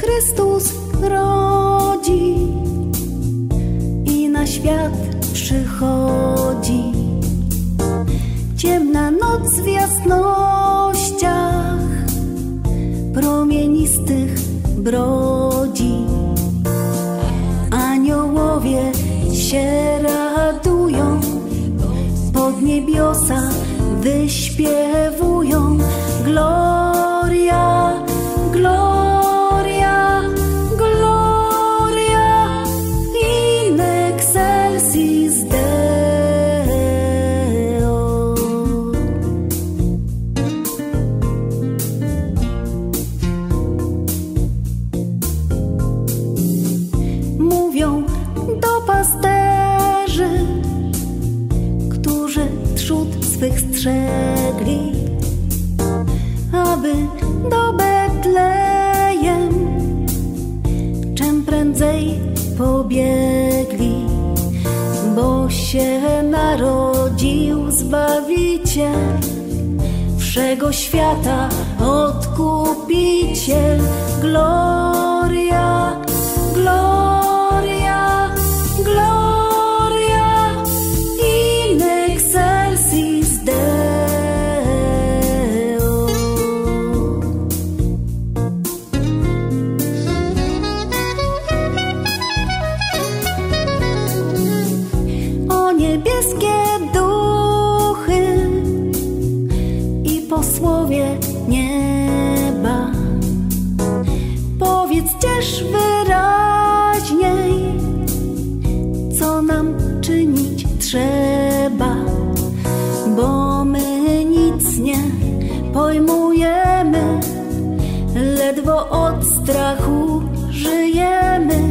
Chrystus rodzi i na świat przychodzi. Ciemna noc w jasnościach promienistych brodzi. Aniołowie się radują, pod niebiosa wyśpiewują. Gloria, gloria, gloria in excelsis Deo. Mówią do pasterzy, którzy trzód swych strzegli, aby do Betlejem czym prędzej pobiegli, bo się narodził Zbawiciel, wszego świata Odkupiciel. Gloria, gloria, gloria in excelsis Deo. O niebieskie duchy i posłowie nieba, powiedzcież wyraźniej, co nam czynić trzeba, bo my nic nie pojmujemy, ledwo od strachu żyjemy.